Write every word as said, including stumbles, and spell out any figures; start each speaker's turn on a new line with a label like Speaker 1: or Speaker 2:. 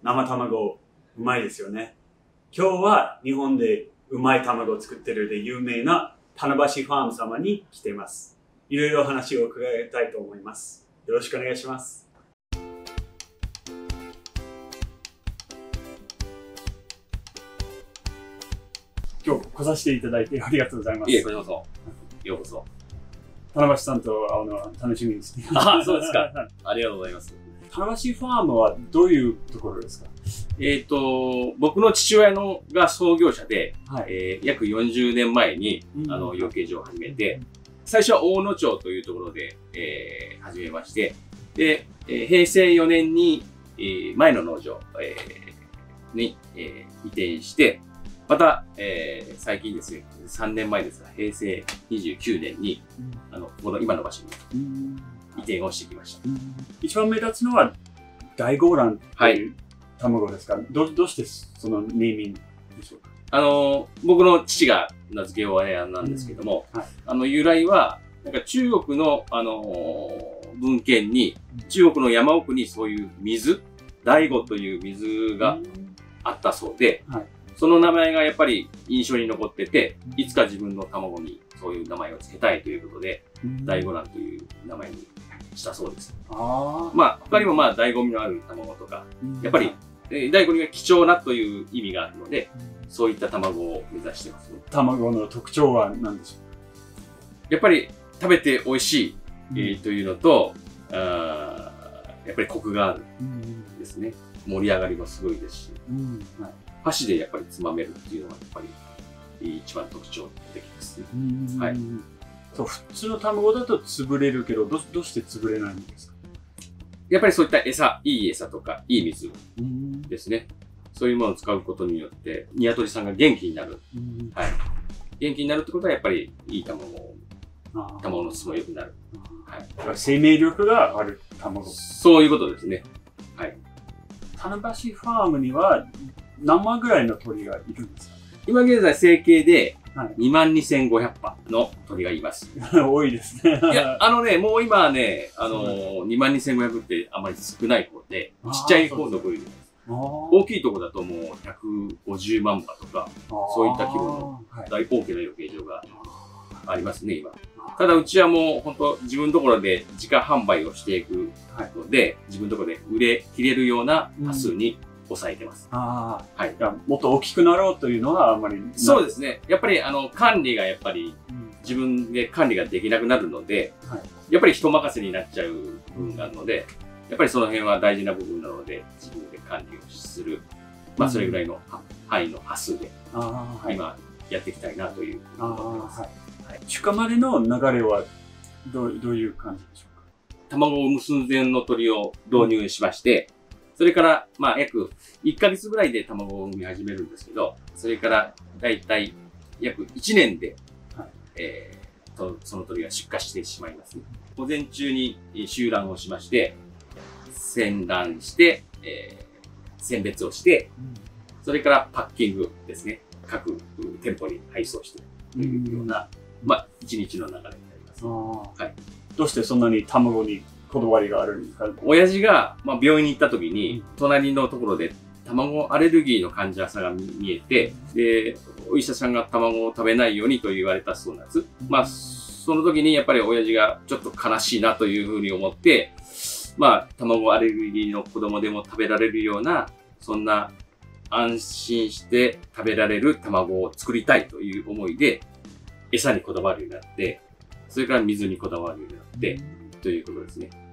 Speaker 1: 生卵うまいですよね。今日は日本でうまい卵を作ってるで有名な棚橋ファーム様に来ています。いろいろ話を伺いたいと思います。よろしくお願いします。今日来させていただいてありがとうございます。
Speaker 2: いえ、こちらこそ。ようこそ。
Speaker 1: 棚橋さんと会うのは楽しみですね。
Speaker 2: あ、そうですか。ありがとうございます。
Speaker 1: 棚橋ファームはどういうところですか？
Speaker 2: えっと、僕の父親のが創業者で、はい、えー、約よんじゅうねんまえに、うん、あの養鶏場を始めて、最初は大野町というところで、えー、始めまして、で、えー、へいせいよねんに、えー、前の農場、えー、に、えー、移転して、また、えー、最近ですね、さんねんまえですが、へいせいにじゅうきゅうねんに、うん、あの、この今の場所に移転をしてきました。うん、
Speaker 1: 一番目立つのは、大ゴーランという卵ですか？はい、ど, どうしてそのネーミングでしょうか？
Speaker 2: あの、僕の父が名付け親なんですけども、うん、はい、あの、由来は、なんか中国の、あのー、文献に、中国の山奥にそういう水、大悟という水があったそうで、はい、その名前がやっぱり印象に残ってて、いつか自分の卵にそういう名前を付けたいということで、大悟卵という名前にしたそうです。あまあ、他にもまあ、醍醐味のある卵とか、やっぱり、醍醐味が貴重なという意味があるので、そういった卵を目指しています。
Speaker 1: 卵の特徴は何でしょう？
Speaker 2: やっぱり食べて美味しい、えー、というのと、あやっぱりコクがあるですね。盛り上がりもすごいですし、はい、箸でやっぱりつまめるっていうのがやっぱり一番特徴的ですね。はい。
Speaker 1: そう、普通の卵だと潰れるけど、ど、どうして潰れないんですか？
Speaker 2: やっぱりそういった餌、いい餌とか、いい水ですね。そういうものを使うことによって、鶏さんが元気になる。はい。元気になるってことは、やっぱりいい卵を、卵の質も良くなる。
Speaker 1: はい。生命力がある卵。
Speaker 2: そういうことですね。はい。
Speaker 1: 棚橋ファームには何羽ぐらいの鳥がいるんですか？
Speaker 2: 今現在、成形でにまんにせんごひゃくはの鳥がいます。
Speaker 1: 多いですね。
Speaker 2: いや、あのね、もう今はね、あのー、にまんにせんごひゃくってあまり少ない方で、ちっちゃい方の部類です。大きいところだともうひゃくごじゅうまんはとか、そういった規模の大大きな養鶏場がありますね、今。ただうちはもう本当自分のところで自家販売をしていくので、はい、自分のところで売れ切れるような端数に抑えてます。うん、あ
Speaker 1: はい。もっと大きくなろうというのはあんまりない。
Speaker 2: そうですね。やっぱりあの管理がやっぱり自分で管理ができなくなるので、はい、やっぱり人任せになっちゃう部分があるので、やっぱりその辺は大事な部分なので、自分で管理をする。まあそれぐらいの範囲の端数で、今やっていきたいなというふうに思ってます。
Speaker 1: 出荷までの流れはどう、どういう感じでしょうか？
Speaker 2: 卵を産む寸前の鳥を導入しまして、それから、まあ、約いっかげつぐらいで卵を産み始めるんですけど、それからだいたい約いちねんで、はい、えー、とその鳥が出荷してしまいますね。午前中に集卵をしまして、洗卵して、えー、選別をして、それからパッキングですね。各店舗に配送してというような、まあ、一日の流れになります。はい。
Speaker 1: どうしてそんなに卵にこだわりがあるんですか？
Speaker 2: 親父が、まあ、病院に行った時に、隣のところで卵アレルギーの患者さんが見えて、で、お医者さんが卵を食べないようにと言われたそうなんです。まあ、その時にやっぱり親父がちょっと悲しいなというふうに思って、まあ、卵アレルギーの子供でも食べられるような、そんな安心して食べられる卵を作りたいという思いで、餌にこだわるようになって、それから水にこだわるようになって、ということですね。